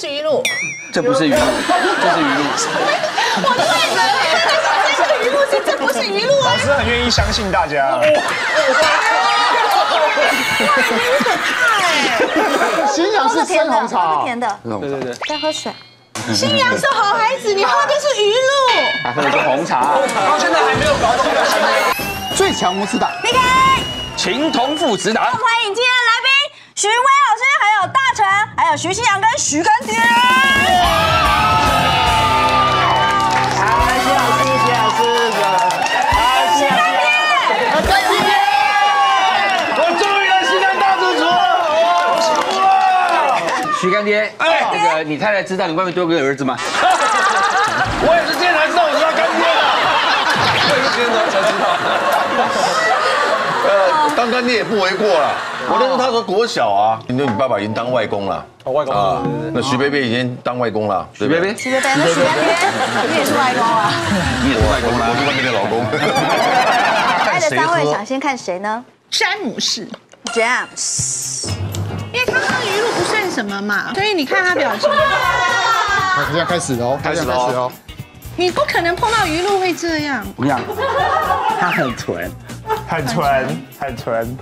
是鱼露， 这不是鱼露，这是鱼露。 我对了，这是鱼露，这不是鱼露啊！ 老师很愿意相信大家。 新阳是生红茶， 是甜的。 对。 再喝水。 新阳是好孩子，你喝的是鱼露。 他喝的是红茶。 到现在还没有搞懂的行为。 最强模式党。 离开。 情同父子党。 欢迎今天的来宾徐威老师，还有大成，还有徐新阳跟徐干爹。 徐干爹，那个你太太知道你外面多个儿子吗？ 我也是今天才知道我是他干爹的，我也是今天才知道。 当干爹也不为过啦。我那时候他说国小啊，你爸爸已经当外公了。 外公啊， 那徐贝贝已经当外公了。 徐贝贝， 那徐干爹，你也是外公啊？ 你也是外公啦，我是外面的老公。 爱的三位想先看谁呢？ 詹姆士。 James， 因为他喝鱼露不算什么嘛，所以你看他表情， 好，现在开始喽，开始喽。 你不可能碰到鱼露会这样。 我讲，他很纯， 很纯，很纯。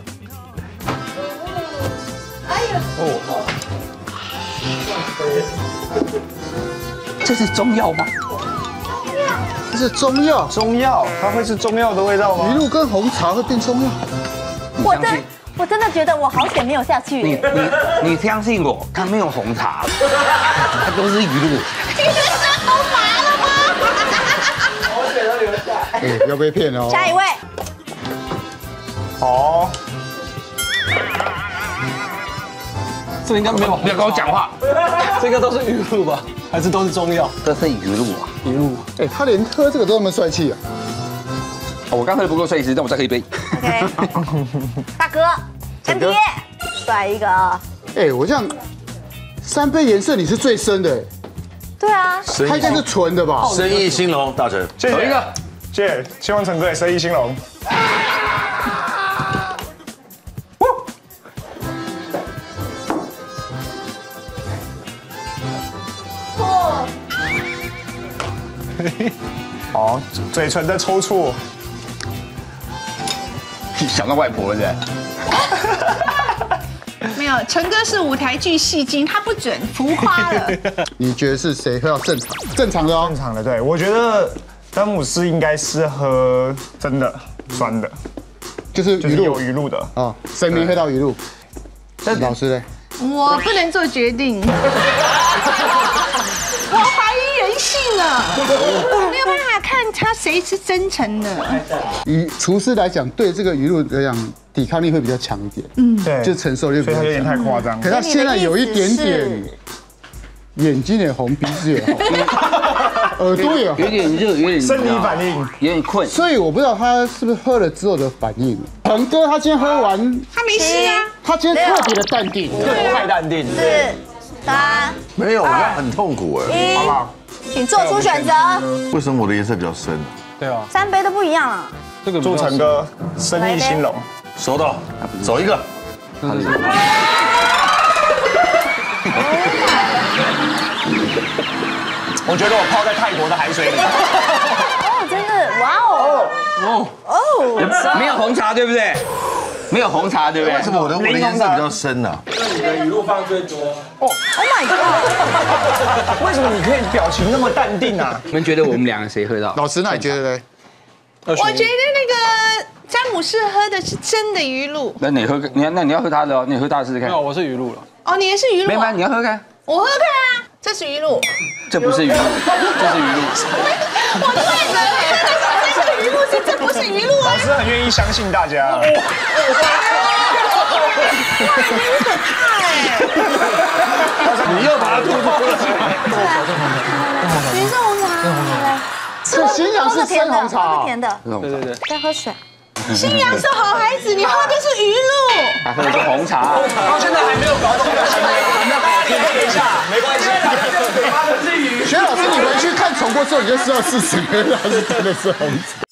这是中药吗？ 这是中药， 中药，它会是中药的味道吗？ 鱼露跟红茶会变中药。 我真的觉得我好险没有下去。 你相信我，它没有红茶，它都是鱼露。 你是头麻了吗？ 我血都流下来。 哎，要被骗哦。 下一位， 哦， 这应该没有，不要跟我讲话。 这个都是鱼露吧？还是都是中药？ 这是鱼露啊， 鱼露。 哎，他连喝这个都那么帅气啊！ 我刚喝的不够帅气，让我再喝一杯。 OK， 大哥，干爹，帅一个啊！ 哎，我这样3杯颜色你是最深的， 对啊， 它应该是纯的吧？ 生意兴隆，大成， 谢谢一个， 谢谢，希望陈哥也生意兴隆。哦，嘴唇在抽搐。 想到外婆了是？ 没有，陈哥是舞台剧戏精，他不准浮夸了。 你觉得是谁喝到正常？正常的哦。 正常的，对，我觉得詹姆斯应该是喝真的酸的， 就是就是有鱼露鱼露的。 啊，谁没喝到鱼露？老师嘞？ 我不能做决定，我怀疑人性了，我没有办法看他谁是真诚的。 以厨师来讲，对这个鱼露来讲，抵抗力会比较强一点， 对， 就承受力比较所以他有点太强。 夸张。 可他现在有一点点，眼睛也红，鼻子也红，耳朵也红， 有点热，有点生理反应， 有点困。 所以我不知道他是不是喝了之后的反应。腾哥他今天喝完， 他没事啊， 他今天特别的淡定， 太淡定。 4、3、 没有，我刚很痛苦哎。 1，请做出选择。 为什么我的颜色比较深？ 对啊， 3杯都不一样啊。 这个祝陈哥生意兴隆。 收到，走一个。 我觉得我泡在泰国的海水里。 哦，真的，哇哦， 没有红茶对不对？没有红茶对不对？ 为什么我的颜色比较深呢？ 你的语录放最多。 Oh my god！ 为什么你可以表情那么淡定啊？ 你们觉得我们两个谁喝到？ 老师，那你觉得呢？ 我觉得那个詹姆士喝的是真的鱼露。 那你喝，你要喝他的哦，你喝他的试试看。 没有，我是鱼露了。 哦，你也是鱼露。 没吗？你要喝看。 我喝看啊，这是鱼露。 这不是鱼露，这是鱼露。 我对了，这是鱼露，这不是鱼露啊。 老师很愿意相信大家。 哇，你很可怕哎！ 你又把它吐出来。 你是红茶， 这新阳是生红茶， 是甜的。 对。 再喝水。 新阳是好孩子，你喝的是鱼露。 他喝的是红茶。 到现在还没有搞懂的行为，等一下，没关系。嘴巴的是鱼。 薛老师，你回去看重播之后，你就知道是谁喝到是真的是红茶。